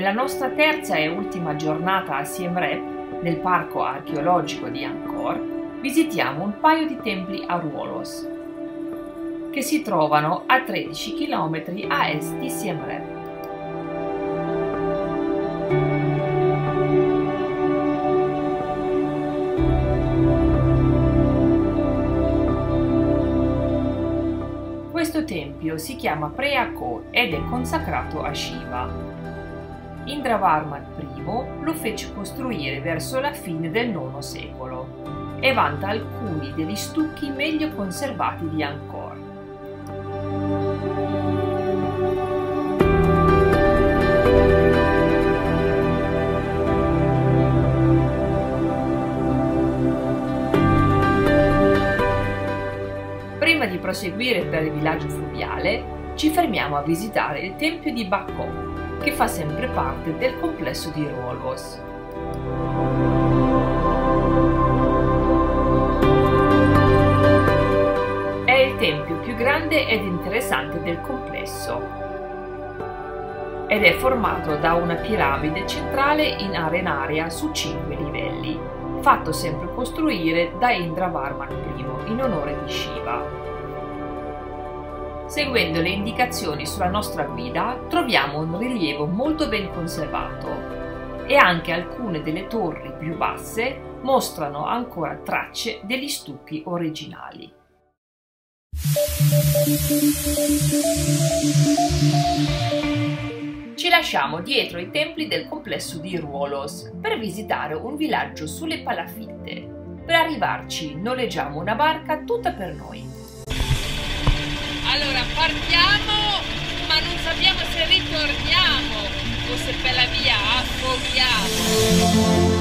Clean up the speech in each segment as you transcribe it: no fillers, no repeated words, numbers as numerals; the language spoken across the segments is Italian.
Nella nostra terza e ultima giornata a Siem Reap, nel parco archeologico di Angkor, visitiamo un paio di templi a Ruolos, che si trovano a 13 km a est di Siem Reap. Questo tempio si chiama Preah Ko ed è consacrato a Shiva. Indravarman I lo fece costruire verso la fine del IX secolo e vanta alcuni degli stucchi meglio conservati di Angkor. Prima di proseguire per il villaggio fluviale, ci fermiamo a visitare il tempio di Ba Ko, che fa sempre parte del complesso di Ruolos. È il tempio più grande ed interessante del complesso ed è formato da una piramide centrale in arenaria su 5 livelli, fatto sempre costruire da Indravarman I in onore di Shiva. Seguendo le indicazioni sulla nostra guida, troviamo un rilievo molto ben conservato e anche alcune delle torri più basse mostrano ancora tracce degli stucchi originali. Ci lasciamo dietro i templi del complesso di Ruolos per visitare un villaggio sulle palafitte. Per arrivarci noleggiamo una barca tutta per noi. Allora partiamo, ma non sappiamo se ritorniamo o se per la via affoghiamo.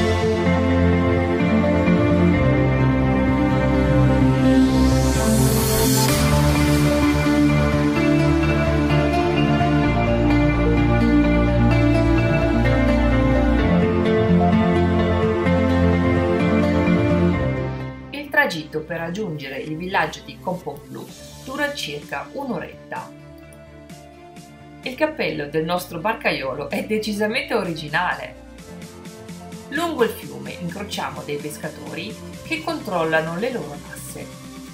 Il tragitto per raggiungere il villaggio di Kampong Glu dura circa un'oretta. Il cappello del nostro barcaiolo è decisamente originale. Lungo il fiume incrociamo dei pescatori che controllano le loro nasse.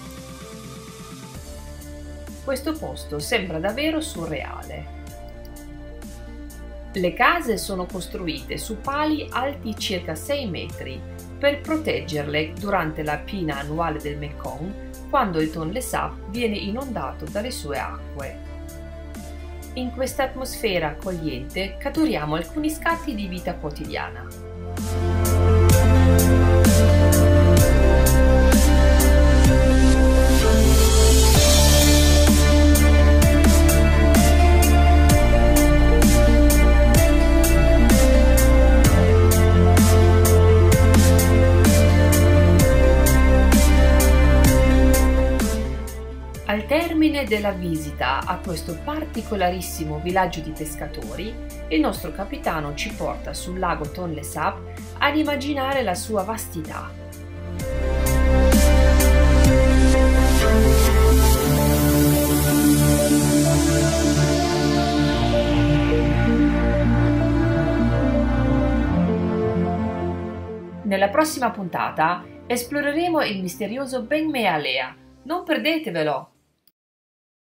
Questo posto sembra davvero surreale. Le case sono costruite su pali alti circa 6 metri per proteggerle durante la piena annuale del Mekong, quando il Tonle Sap viene inondato dalle sue acque. In questa atmosfera accogliente catturiamo alcuni scatti di vita quotidiana. Al termine della visita a questo particolarissimo villaggio di pescatori, il nostro capitano ci porta sul lago Tonle Sap ad immaginare la sua vastità. Nella prossima puntata esploreremo il misterioso Ben Mealea. Non perdetevelo!